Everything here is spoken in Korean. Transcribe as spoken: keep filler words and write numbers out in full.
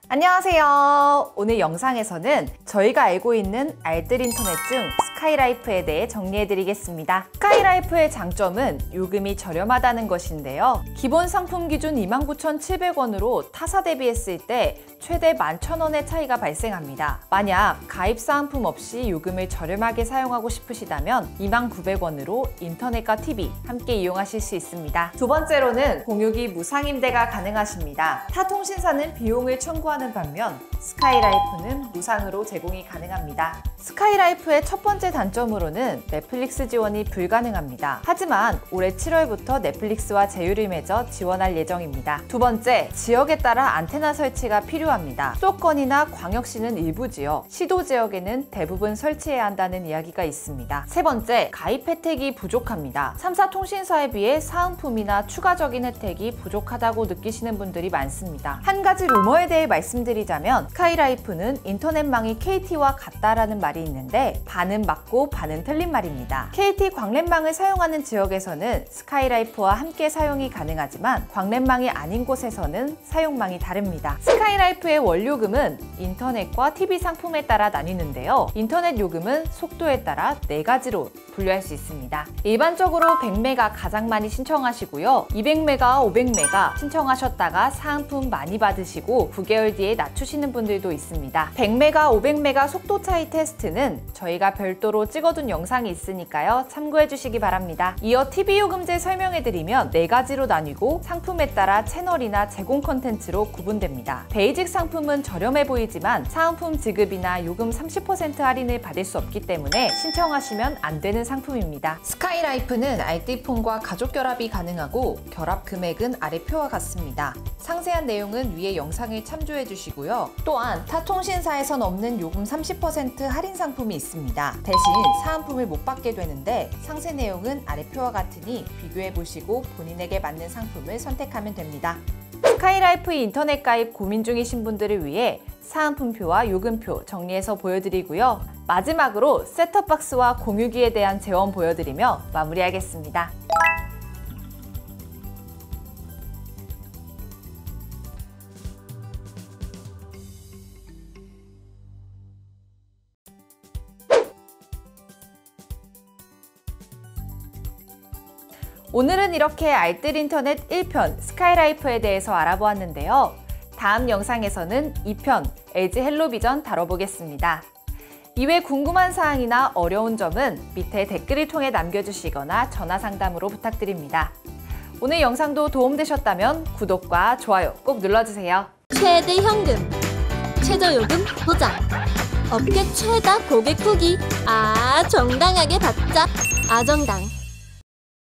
안녕하세요. 오늘 영상에서는 저희가 알고 있는 알뜰 인터넷 중 스카이라이프에 대해 정리해드리겠습니다. 스카이라이프의 장점은 요금이 저렴하다는 것인데요. 기본 상품 기준 이만 구천칠백 원으로 타사 대비했을 때 최대 만 천 원의 차이가 발생합니다. 만약 가입 사은품 없이 요금을 저렴하게 사용하고 싶으시다면 이만 구백 원으로 인터넷과 티비 함께 이용하실 수 있습니다. 두 번째로는 공유기 무상 임대가 가능하십니다. 타 통신사는 비용을 청구하는 반면 스카이라이프는 무상으로 제공이 가능합니다. 스카이라이프의 첫 번째 단점으로는 넷플릭스 지원이 불가능합니다. 하지만 올해 칠월부터 넷플릭스와 제휴를 맺어 지원할 예정입니다. 두 번째, 지역에 따라 안테나 설치가 필요합니다. 수도권이나 광역시는 일부 지역, 시도 지역에는 대부분 설치해야 한다는 이야기가 있습니다. 세 번째, 가입 혜택이 부족합니다. 삼 사 통신사에 비해 사은품이나 추가적인 혜택이 부족하다고 느끼시는 분들이 많습니다. 한 가지 루머에 대해 말씀드리자면 스카이라이프는 인터넷망이 케이티와 같다라는 말이 있는데 반은 맞고 반은 틀린 말입니다. 케이티 광랜망을 사용하는 지역에서는 스카이라이프와 함께 사용이 가능하지만 광랜망이 아닌 곳에서는 사용망이 다릅니다. 스카이라이프의 월요금은 인터넷과 티비 상품에 따라 나뉘는데요. 인터넷 요금은 속도에 따라 네 가지로 분류할 수 있습니다. 일반적으로 백 메가 가장 많이 신청하시고요. 이백 메가, 오백 메가 신청하셨다가 사은품 많이 받으시고 구 개월 뒤에 낮추시는 분들도 있습니다. 백 메가, 오백 메가 속도 차이 테스트는 저희가 별도로 찍어둔 영상이 있으니까요. 참고해 주시기 바랍니다. 이어 티비 요금제 설명해드리면 네 가지로 나뉘고 상품에 따라 채널이나 제공 콘텐츠로 구분됩니다. 베이직 상품은 저렴해 보이지만 사은품 지급이나 요금 삼십 퍼센트 할인을 받을 수 없기 때문에 신청하시면 안 되는 상품입니다. 스카이라이프는 알뜰폰과 가족 결합이 가능하고 결합 금액은 아래 표와 같습니다. 상세한 내용은 위에 영상을 참조해 주시고요. 또한 타 통신사에선 없는 요금 삼십 퍼센트 할인 상품이 있습니다. 대신 사은품을 못 받게 되는데 상세 내용은 아래 표와 같으니 비교해 보시고 본인에게 맞는 상품을 선택하면 됩니다. 스카이라이프 인터넷 가입 고민 중이신 분들을 위해 사은품표와 요금표 정리해서 보여드리고요. 마지막으로 셋톱박스와 공유기에 대한 재원 보여드리며 마무리하겠습니다. 오늘은 이렇게 알뜰 인터넷 일 편 스카이라이프에 대해서 알아보았는데요. 다음 영상에서는 이 편 엘지 헬로비전 다뤄보겠습니다. 이외 궁금한 사항이나 어려운 점은 밑에 댓글을 통해 남겨주시거나 전화 상담으로 부탁드립니다. 오늘 영상도 도움되셨다면 구독과 좋아요 꼭 눌러주세요. 최대 현금, 최저 요금 보장, 업계 최다 고객 후기, 아 정당하게 받자, 아정당.